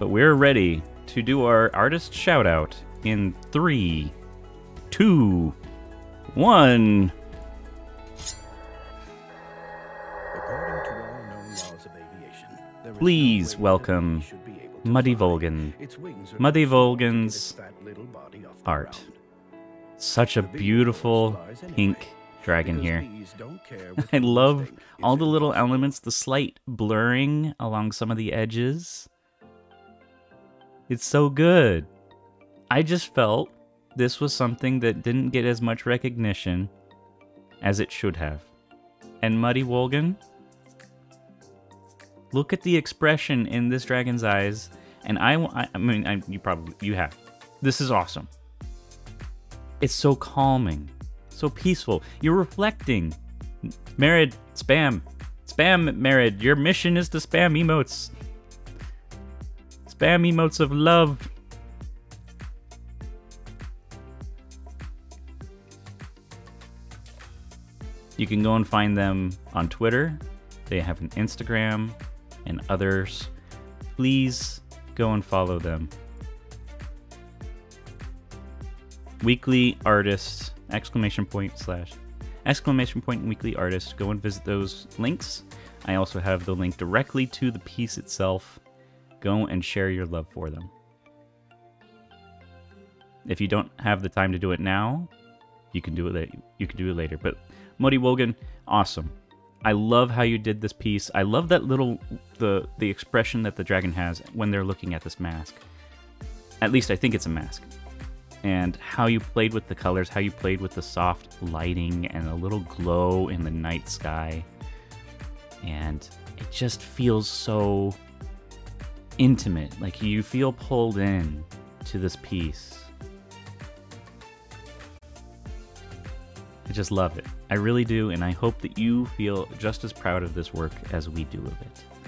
But we're ready to do our artist shout out in 3, 2, 1. Please welcome Muddy Volgan. Muddy Volgan's art. Such a beautiful pink dragon here. I love all the little elements, the slight blurring along some of the edges. It's so good. I just felt this was something that didn't get as much recognition as it should have. And Muddy Volgan, look at the expression in this dragon's eyes, and you have. This is awesome. It's so calming, so peaceful. You're reflecting. Marid, spam, Marid. Your mission is to spam emotes. Spam emotes of love. You can go and find them on Twitter. They have an Instagram and others. Please go and follow them. Weekly Artists, exclamation point weekly artist. Go and visit those links. I also have the link directly to the piece itself. Go and share your love for them. If you don't have the time to do it now, you can do it later. But Muddy Volgan, awesome. I love how you did this piece. I love that little the expression that the dragon has when they're looking at this mask. At least I think it's a mask. And how you played with the colors, how you played with the soft lighting and a little glow in the night sky. And it just feels so intimate, like you feel pulled in to this piece. I just love it. I really do, and I hope that you feel just as proud of this work as we do of it.